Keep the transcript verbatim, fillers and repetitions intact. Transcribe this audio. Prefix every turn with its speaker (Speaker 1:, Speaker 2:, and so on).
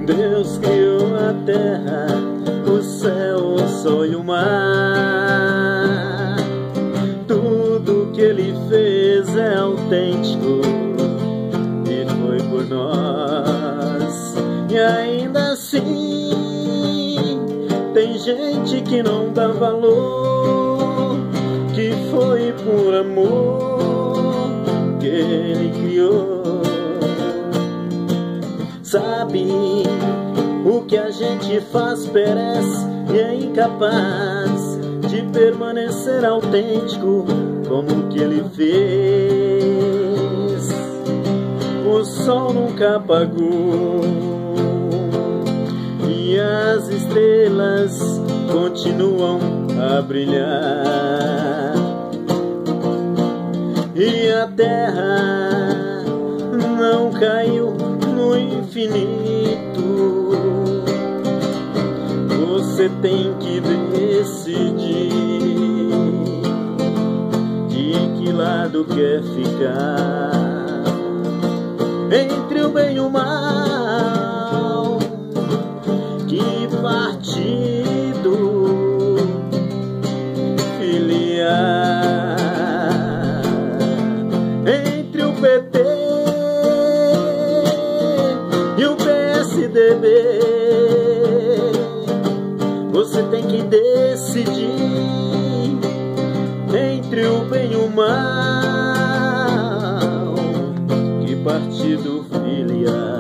Speaker 1: Deus criou a terra, o céu, o sol e o mar. Tudo que Ele fez é autêntico e foi por nós. E ainda assim tem gente que não dá valor, que foi por amor que Ele criou. Sabe, o que a gente faz perece e é incapaz de permanecer autêntico como o que Ele fez. O sol nunca apagou e as estrelas continuam a brilhar, e a terra não caiu no infinito. Você tem que decidir de que lado quer ficar, entre o bem e o mal. Que partido filiar? Entre o P T e o P S D B, você tem que decidir entre o bem e o mal. Que partido filiar?